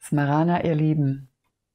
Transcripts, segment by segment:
Smarana, ihr Lieben,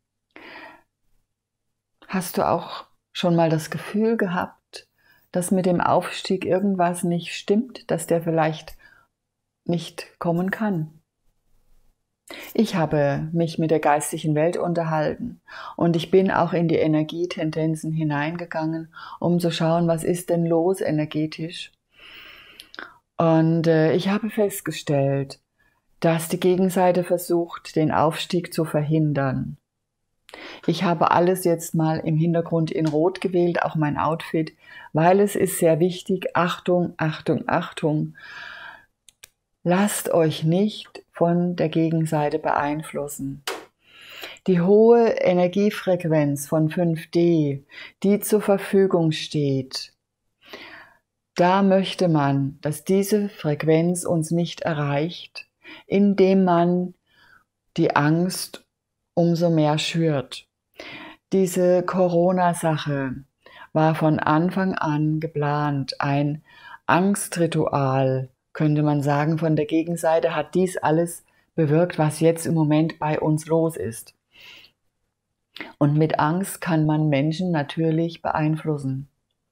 hast du auch schon mal das Gefühl gehabt, dass mit dem Aufstieg irgendwas nicht stimmt, dass der vielleicht nicht kommen kann? Ich habe mich mit der geistigen Welt unterhalten und ich bin auch in die Energietendenzen hineingegangen, um zu schauen, was ist denn los energetisch. Und ich habe festgestellt, dass die Gegenseite versucht, den Aufstieg zu verhindern. Ich habe alles jetzt mal im Hintergrund in Rot gewählt, auch mein Outfit, weil es ist sehr wichtig. Achtung, Achtung, Achtung. Lasst euch nicht von der Gegenseite beeinflussen. Die hohe Energiefrequenz von 5D, die zur Verfügung steht, da möchte man, dass diese Frequenz uns nicht erreicht, indem man die Angst umso mehr schürt. Diese Corona-Sache war von Anfang an geplant, ein Angstritual, könnte man sagen, von der Gegenseite hat dies alles bewirkt, was jetzt im Moment bei uns los ist. Und mit Angst kann man Menschen natürlich beeinflussen.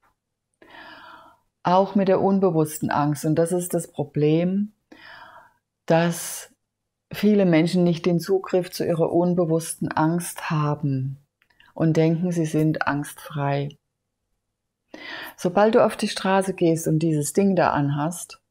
Auch mit der unbewussten Angst. Und das ist das Problem, dass viele Menschen nicht den Zugriff zu ihrer unbewussten Angst haben und denken, sie sind angstfrei. Sobald du auf die Straße gehst und dieses Ding da anhast,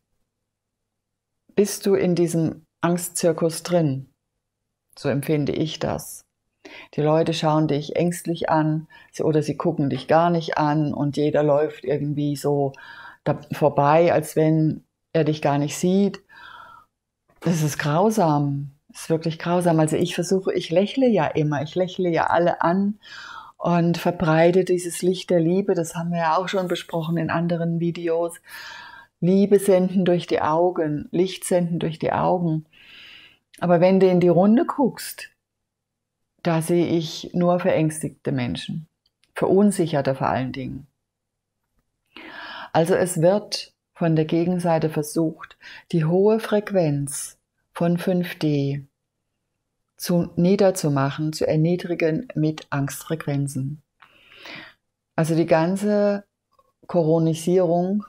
bist du in diesem Angstzirkus drin. So empfinde ich das. Die Leute schauen dich ängstlich an oder sie gucken dich gar nicht an und jeder läuft irgendwie so da vorbei, als wenn er dich gar nicht sieht. Das ist grausam. Das ist wirklich grausam. Also ich lächle ja immer, ich lächle ja alle an und verbreite dieses Licht der Liebe. Das haben wir ja auch schon besprochen in anderen Videos. Liebe senden durch die Augen, Licht senden durch die Augen. Aber wenn du in die Runde guckst, da sehe ich nur verängstigte Menschen, verunsicherte vor allen Dingen. Also es wird von der Gegenseite versucht, die hohe Frequenz von 5D niederzumachen, zu erniedrigen mit Angstfrequenzen. Also die ganze Coronaisierung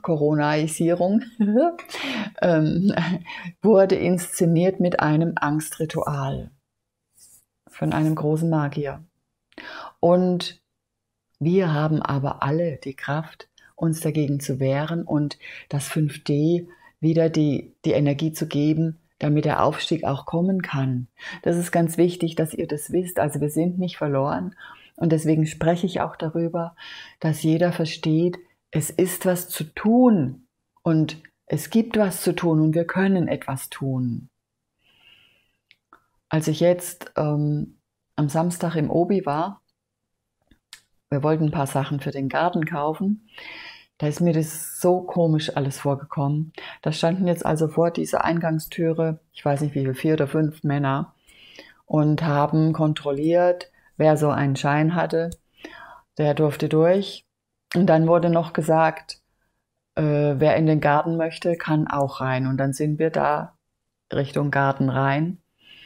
wurde inszeniert mit einem Angstritual von einem großen Magier. Und wir haben aber alle die Kraft, uns dagegen zu wehren und das 5D wieder die Energie zu geben, damit der Aufstieg auch kommen kann. Das ist ganz wichtig, dass ihr das wisst. Also wir sind nicht verloren und deswegen spreche ich auch darüber, dass jeder versteht, es ist was zu tun und es gibt was zu tun und wir können etwas tun. Als ich jetzt am Samstag im Obi war, wir wollten ein paar Sachen für den Garten kaufen, da ist mir das so komisch alles vorgekommen. Da standen jetzt also vor dieser Eingangstüre, ich weiß nicht wie viele, 4 oder 5 Männer und haben kontrolliert, wer so einen Schein hatte. Der durfte durch. Und dann wurde noch gesagt, wer in den Garten möchte, kann auch rein. Und dann sind wir da Richtung Garten rein.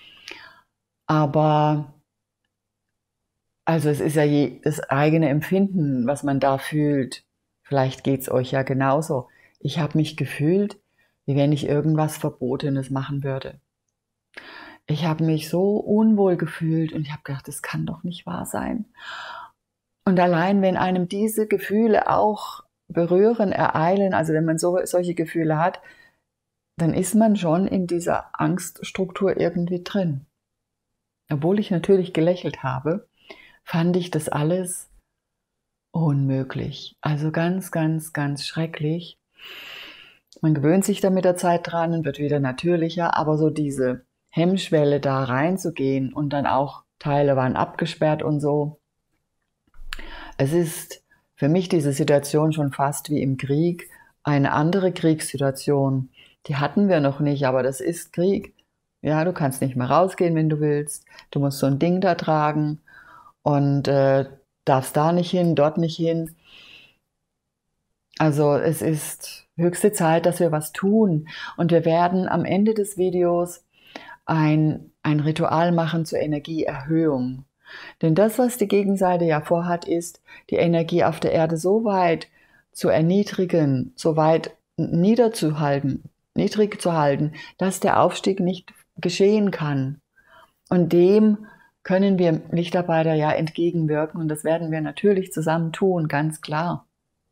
Aber also es ist ja das eigene Empfinden, was man da fühlt. Vielleicht geht es euch ja genauso. Ich habe mich gefühlt, wie wenn ich irgendwas Verbotenes machen würde. Ich habe mich so unwohl gefühlt und ich habe gedacht, das kann doch nicht wahr sein. Und allein, wenn einem diese Gefühle auch berühren, ereilen, also wenn man solche Gefühle hat, dann ist man schon in dieser Angststruktur irgendwie drin. Obwohl ich natürlich gelächelt habe, fand ich das alles unmöglich. Also ganz, ganz, ganz schrecklich. Man gewöhnt sich da mit der Zeit dran und wird wieder natürlicher, aber so diese Hemmschwelle da reinzugehen und dann auch Teile waren abgesperrt und so. Es ist für mich diese Situation schon fast wie im Krieg, eine andere Kriegssituation. Die hatten wir noch nicht, aber das ist Krieg. Ja, du kannst nicht mehr rausgehen, wenn du willst. Du musst so ein Ding da tragen und darfst da nicht hin, dort nicht hin. Also es ist höchste Zeit, dass wir was tun. Und wir werden am Ende des Videos ein Ritual machen zur Energieerhöhung. Denn das, was die Gegenseite ja vorhat, ist, die Energie auf der Erde so weit zu erniedrigen, so weit niedrig zu halten, dass der Aufstieg nicht geschehen kann. Und dem können wir Lichtarbeiter ja entgegenwirken und das werden wir natürlich zusammen tun, ganz klar.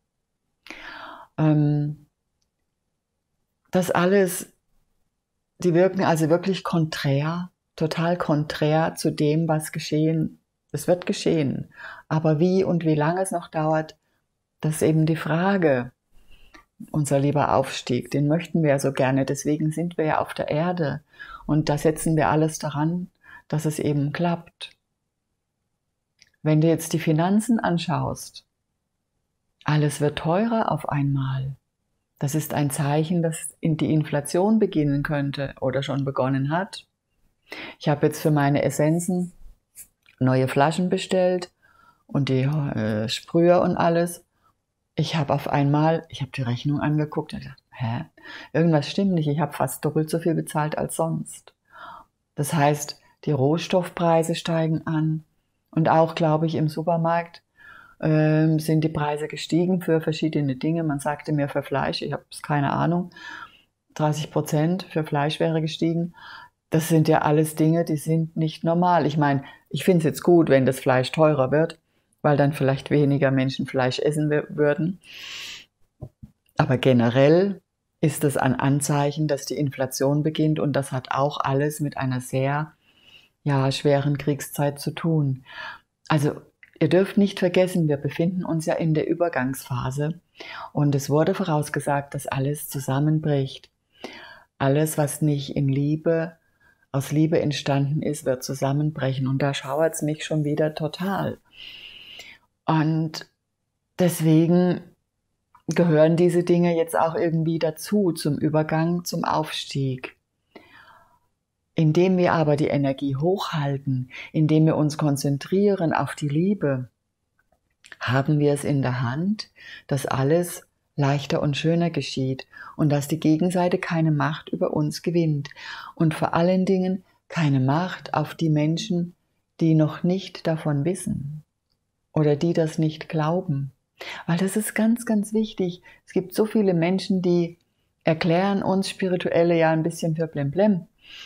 Das alles, die wirken also wirklich konträr, total konträr zu dem, was geschehen. Es wird geschehen. Aber wie und wie lange es noch dauert, das ist eben die Frage. Unser lieber Aufstieg, den möchten wir ja so gerne. Deswegen sind wir ja auf der Erde. Und da setzen wir alles daran, dass es eben klappt. Wenn du jetzt die Finanzen anschaust, alles wird teurer auf einmal. Das ist ein Zeichen, dass die Inflation beginnen könnte oder schon begonnen hat. Ich habe jetzt für meine Essenzen neue Flaschen bestellt und die Sprüher und alles. Ich habe die Rechnung angeguckt und gedacht, irgendwas stimmt nicht. Ich habe fast doppelt so viel bezahlt als sonst. Das heißt, die Rohstoffpreise steigen an und auch, glaube ich, im Supermarkt sind die Preise gestiegen für verschiedene Dinge. Man sagte mir für Fleisch, ich habe keine Ahnung, 30% für Fleisch wäre gestiegen. Das sind ja alles Dinge, die sind nicht normal. Ich meine, ich finde es jetzt gut, wenn das Fleisch teurer wird, weil dann vielleicht weniger Menschen Fleisch essen würden. Aber generell ist es ein Anzeichen, dass die Inflation beginnt und das hat auch alles mit einer sehr schweren Kriegszeit zu tun. Also ihr dürft nicht vergessen, wir befinden uns ja in der Übergangsphase und es wurde vorausgesagt, dass alles zusammenbricht. Alles, was nicht aus Liebe entstanden ist, wird zusammenbrechen und da schauert es mich schon wieder total. Und deswegen gehören diese Dinge jetzt auch irgendwie dazu, zum Übergang, zum Aufstieg. Indem wir aber die Energie hochhalten, indem wir uns konzentrieren auf die Liebe, haben wir es in der Hand, dass alles leichter und schöner geschieht und dass die Gegenseite keine Macht über uns gewinnt und vor allen Dingen keine Macht auf die Menschen, die noch nicht davon wissen oder die das nicht glauben. Weil das ist ganz, ganz wichtig. Es gibt so viele Menschen, die erklären uns Spirituelle ja ein bisschen für Blemblem.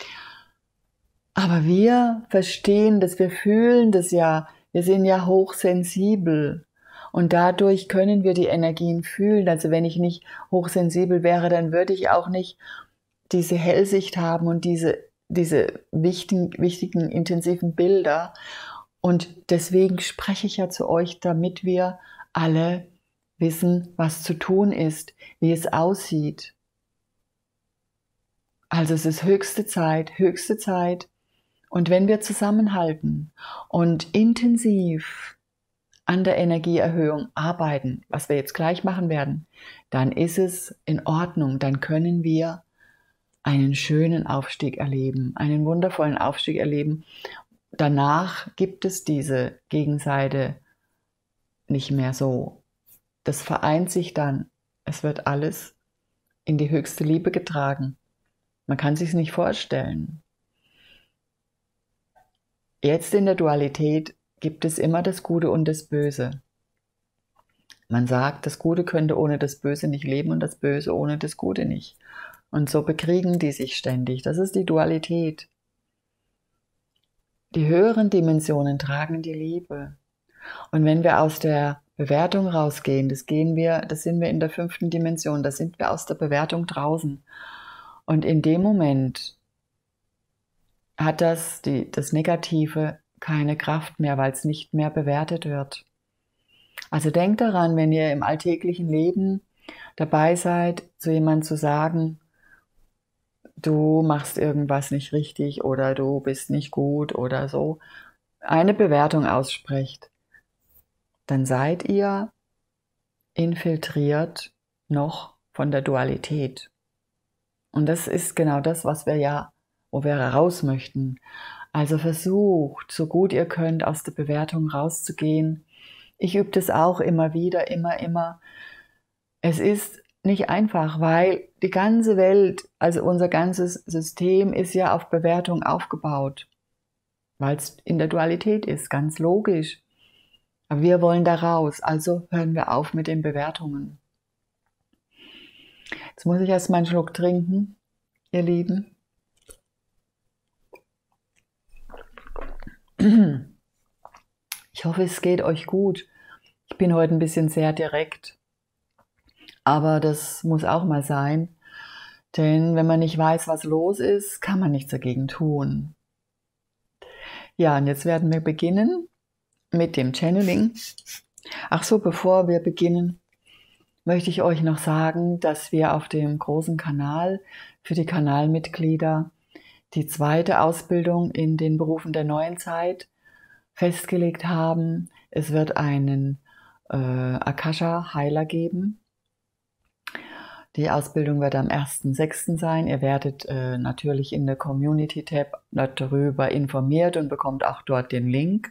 Aber wir verstehen das, wir fühlen das ja, wir sind ja hochsensibel und dadurch können wir die Energien fühlen. Also wenn ich nicht hochsensibel wäre, dann würde ich auch nicht diese Hellsicht haben und diese wichtigen, intensiven Bilder. Und deswegen spreche ich ja zu euch, damit wir alle wissen, was zu tun ist, wie es aussieht. Also es ist höchste Zeit. Und wenn wir zusammenhalten und intensiv an der Energieerhöhung arbeiten, was wir jetzt gleich machen werden, dann ist es in Ordnung, dann können wir einen schönen Aufstieg erleben, einen wundervollen Aufstieg erleben. Danach gibt es diese Gegenseite nicht mehr so. Das vereint sich dann. Es wird alles in die höchste Liebe getragen. Man kann sich es nicht vorstellen. Jetzt in der Dualität gibt es immer das Gute und das Böse. Man sagt, das Gute könnte ohne das Böse nicht leben und das Böse ohne das Gute nicht. Und so bekriegen die sich ständig. Das ist die Dualität. Die höheren Dimensionen tragen die Liebe. Und wenn wir aus der Bewertung rausgehen, das sind wir in der 5. Dimension, da sind wir aus der Bewertung draußen. Und in dem Moment hat das Negative keine Kraft mehr, weil es nicht mehr bewertet wird. Also denkt daran, wenn ihr im alltäglichen Leben dabei seid, zu jemandem zu sagen, du machst irgendwas nicht richtig oder du bist nicht gut oder so, eine Bewertung aussprecht, dann seid ihr infiltriert noch von der Dualität. Und das ist genau das, wo wir raus möchten. Also versucht, so gut ihr könnt, aus der Bewertung rauszugehen. Ich übe das auch immer wieder, immer. Es ist nicht einfach, weil die ganze Welt, also unser ganzes System ist ja auf Bewertung aufgebaut, weil es in der Dualität ist, ganz logisch. Aber wir wollen da raus, also hören wir auf mit den Bewertungen. Jetzt muss ich erstmal einen Schluck trinken, ihr Lieben. Ich hoffe, es geht euch gut. Ich bin heute ein bisschen sehr direkt, aber das muss auch mal sein, denn wenn man nicht weiß, was los ist, kann man nichts dagegen tun. Ja, und jetzt werden wir beginnen mit dem Channeling. Ach so, bevor wir beginnen, möchte ich euch noch sagen, dass wir auf dem großen Kanal für die Kanalmitglieder die zweite Ausbildung in den Berufen der neuen Zeit festgelegt haben. Es wird einen Akasha-Heiler geben. Die Ausbildung wird am 1.6. sein. Ihr werdet natürlich in der Community-Tab darüber informiert und bekommt auch dort den Link.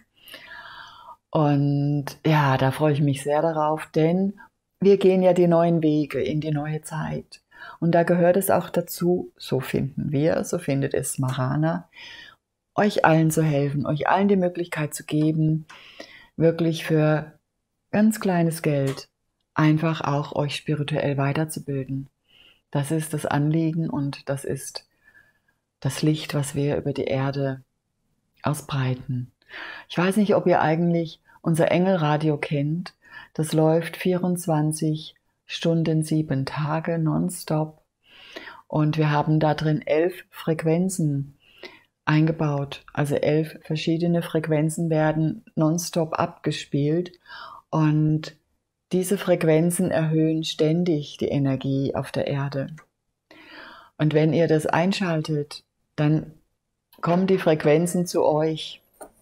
Und ja, da freue ich mich sehr darauf, denn wir gehen ja die neuen Wege in die neue Zeit. Und da gehört es auch dazu, so finden wir, so findet es Marana, euch allen zu helfen, euch allen die Möglichkeit zu geben, wirklich für ganz kleines Geld einfach auch euch spirituell weiterzubilden. Das ist das Anliegen und das ist das Licht, was wir über die Erde ausbreiten. Ich weiß nicht, ob ihr eigentlich unser Engelradio kennt. Das läuft 24 Stunden, 7 Tage nonstop. Und wir haben da drin 11 Frequenzen eingebaut. Also 11 verschiedene Frequenzen werden nonstop abgespielt. Und diese Frequenzen erhöhen ständig die Energie auf der Erde. Und wenn ihr das einschaltet, dann kommen die Frequenzen zu euch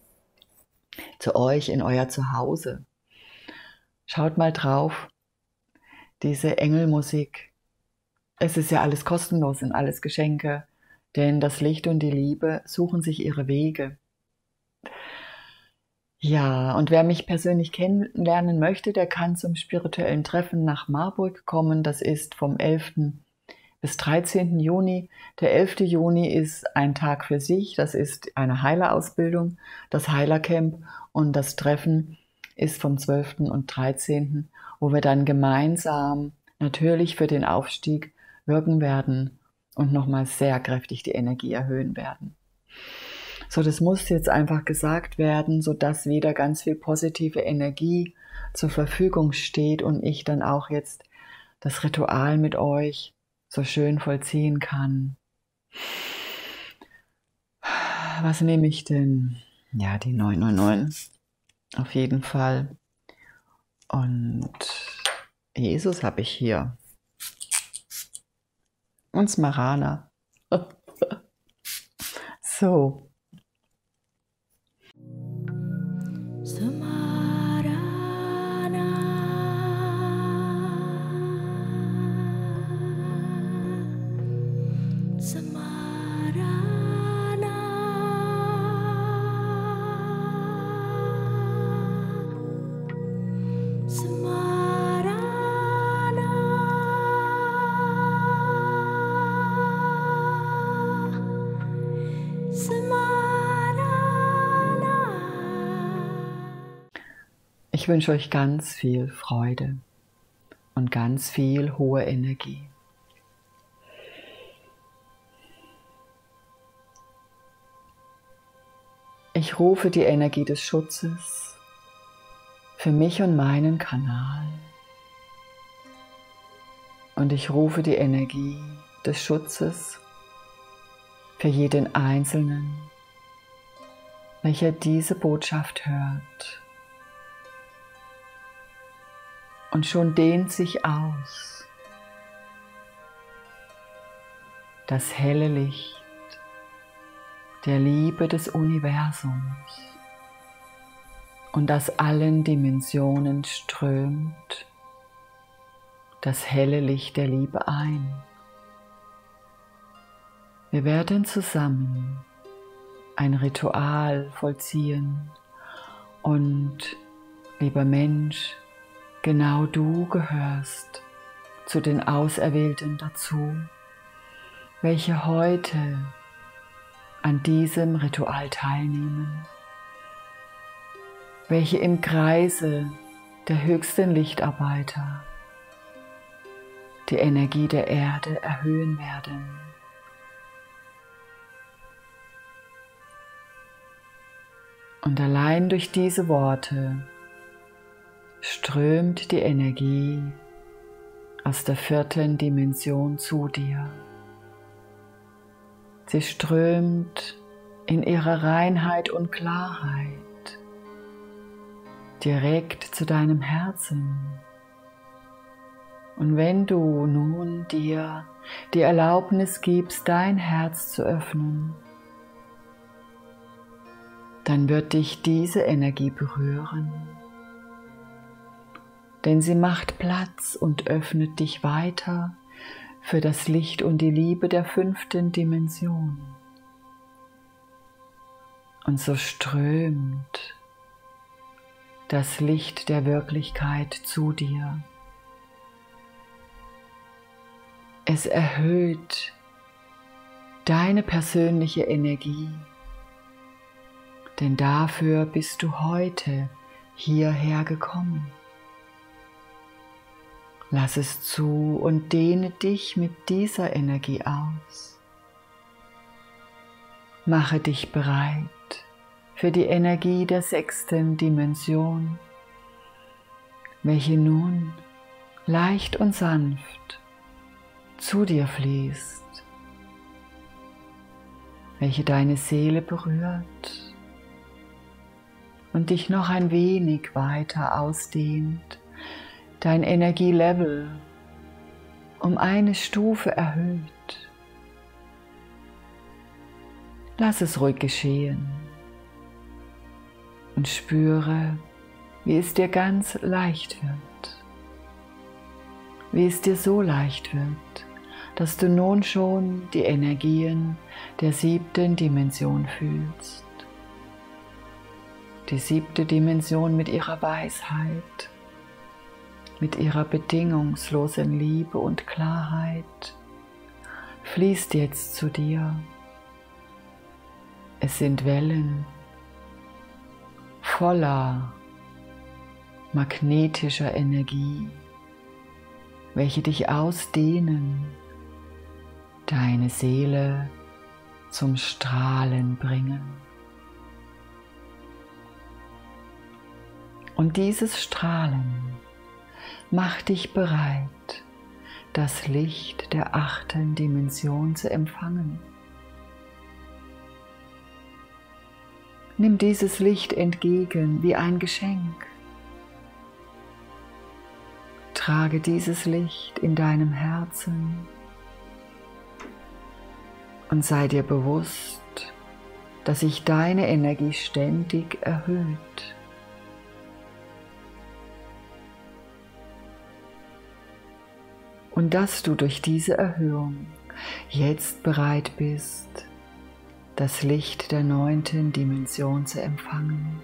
in euer Zuhause. Schaut mal drauf, diese Engelmusik. Es ist ja alles kostenlos und alles Geschenke, denn das Licht und die Liebe suchen sich ihre Wege. Ja, und wer mich persönlich kennenlernen möchte, der kann zum spirituellen Treffen nach Marburg kommen. Das ist vom 11. bis 13. Juni. Der 11. Juni ist ein Tag für sich. Das ist eine Heilerausbildung, das Heilercamp. Und das Treffen ist vom 12. und 13., wo wir dann gemeinsam natürlich für den Aufstieg wirken werden und nochmal sehr kräftig die Energie erhöhen werden. So, das muss jetzt einfach gesagt werden, sodass wieder ganz viel positive Energie zur Verfügung steht und ich dann auch jetzt das Ritual mit euch so schön vollziehen kann. Was nehme ich denn? Ja, die 999 auf jeden Fall. Und Jesus habe ich hier. Und Smarana. So. Ich wünsche euch ganz viel Freude und ganz viel hohe Energie. Ich rufe die Energie des Schutzes für mich und meinen Kanal. Und ich rufe die Energie des Schutzes für jeden Einzelnen, welcher diese Botschaft hört. Und schon dehnt sich aus das helle Licht der Liebe des Universums und aus allen Dimensionen strömt das helle Licht der Liebe ein. Wir werden zusammen ein Ritual vollziehen und, lieber Mensch, genau du gehörst zu den Auserwählten dazu, welche heute an diesem Ritual teilnehmen, welche im Kreise der höchsten Lichtarbeiter die Energie der Erde erhöhen werden. Und allein durch diese Worte strömt die Energie aus der 4. Dimension zu dir. Sie strömt in ihrer Reinheit und Klarheit direkt zu deinem Herzen. Und wenn du nun dir die Erlaubnis gibst, dein Herz zu öffnen, dann wird dich diese Energie berühren, denn sie macht Platz und öffnet dich weiter für das Licht und die Liebe der 5. Dimension. Und so strömt das Licht der Wirklichkeit zu dir. Es erhöht deine persönliche Energie, denn dafür bist du heute hierher gekommen. Lass es zu und dehne dich mit dieser Energie aus. Mache dich bereit für die Energie der 6. Dimension, welche nun leicht und sanft zu dir fließt, welche deine Seele berührt und dich noch ein wenig weiter ausdehnt, dein Energielevel um eine Stufe erhöht. Lass es ruhig geschehen und spüre, wie es dir ganz leicht wird, wie es dir so leicht wird, dass du nun schon die Energien der 7. Dimension fühlst. Die 7. Dimension mit ihrer Weisheit, mit ihrer bedingungslosen Liebe und Klarheit fließt jetzt zu dir. Es sind Wellen voller magnetischer Energie, welche dich ausdehnen, deine Seele zum Strahlen bringen. Und dieses Strahlen macht dich bereit, das Licht der 8. Dimension zu empfangen. Nimm dieses Licht entgegen wie ein Geschenk. Trage dieses Licht in deinem Herzen und sei dir bewusst, dass sich deine Energie ständig erhöht. Und dass du durch diese Erhöhung jetzt bereit bist, das Licht der 9. Dimension zu empfangen.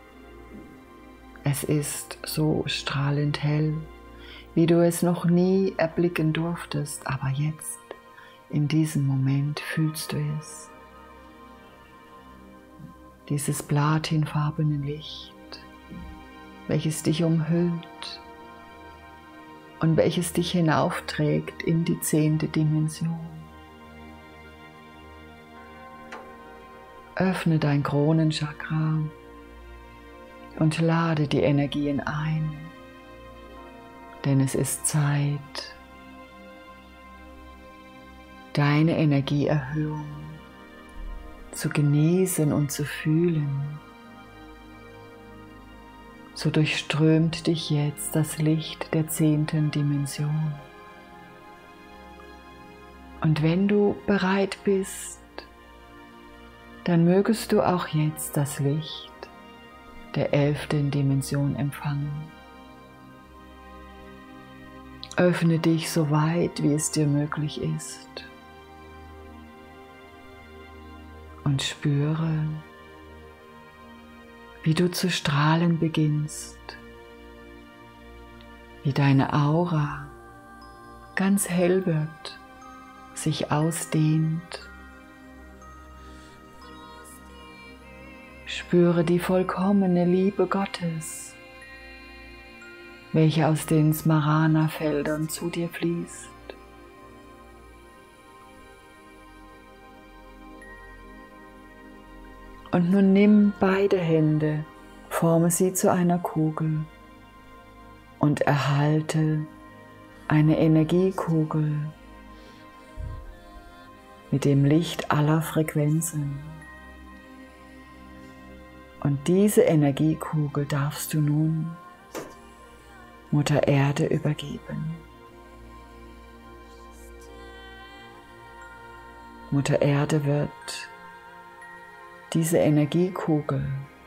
Es ist so strahlend hell, wie du es noch nie erblicken durftest, aber jetzt, in diesem Moment, fühlst du es. Dieses platinfarbene Licht, welches dich umhüllt und welches dich hinaufträgt in die 10. Dimension. Öffne dein Kronenchakra und lade die Energien ein, denn es ist Zeit, deine Energieerhöhung zu genießen und zu fühlen. So durchströmt dich jetzt das Licht der 10. Dimension. Und wenn du bereit bist, dann mögest du auch jetzt das Licht der 11. Dimension empfangen. Öffne dich so weit, wie es dir möglich ist und spüre, wie du zu strahlen beginnst, wie deine Aura ganz hell wird, sich ausdehnt. Spüre die vollkommene Liebe Gottes, welche aus den Smarana-Feldern zu dir fließt. Und nun nimm beide Hände, forme sie zu einer Kugel und erhalte eine Energiekugel mit dem Licht aller Frequenzen. Und diese Energiekugel darfst du nun Mutter Erde übergeben. Mutter Erde wird diese Energiekugel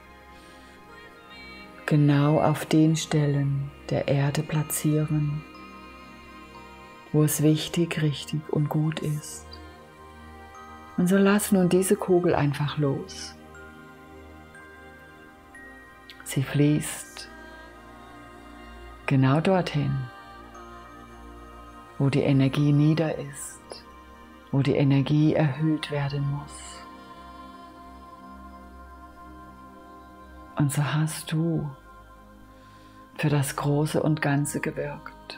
genau auf den Stellen der Erde platzieren, wo es wichtig, richtig und gut ist. Und so lass nun diese Kugel einfach los. Sie fließt genau dorthin, wo die Energie nieder ist, wo die Energie erhöht werden muss. Und so hast du für das Große und Ganze gewirkt.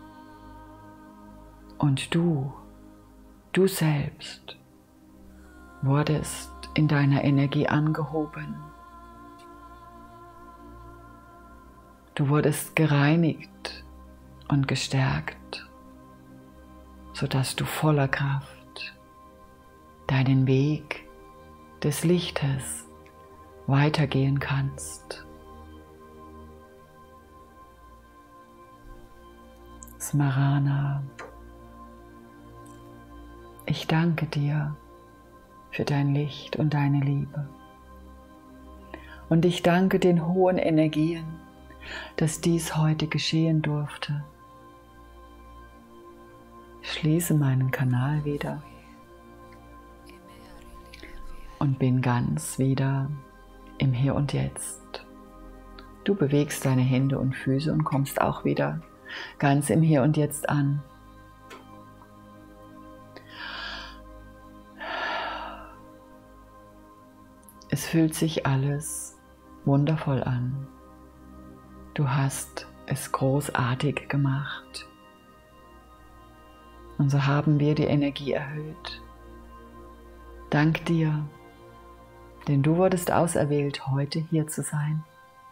Und du selbst, wurdest in deiner Energie angehoben. Du wurdest gereinigt und gestärkt, sodass du voller Kraft deinen Weg des Lichtes weitergehen kannst. Smarana, ich danke dir für dein Licht und deine Liebe. Und ich danke den hohen Energien, dass dies heute geschehen durfte. Ich schließe meinen Kanal wieder und bin ganz wieder im Hier und Jetzt. Du bewegst deine Hände und Füße und kommst auch wieder ganz im Hier und Jetzt an. Es fühlt sich alles wundervoll an. Du hast es großartig gemacht. Und so haben wir die Energie erhöht. Dank dir, denn du wurdest auserwählt, heute hier zu sein.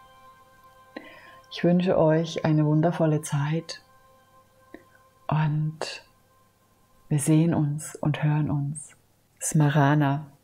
Ich wünsche euch eine wundervolle Zeit und wir sehen uns und hören uns. Smarana.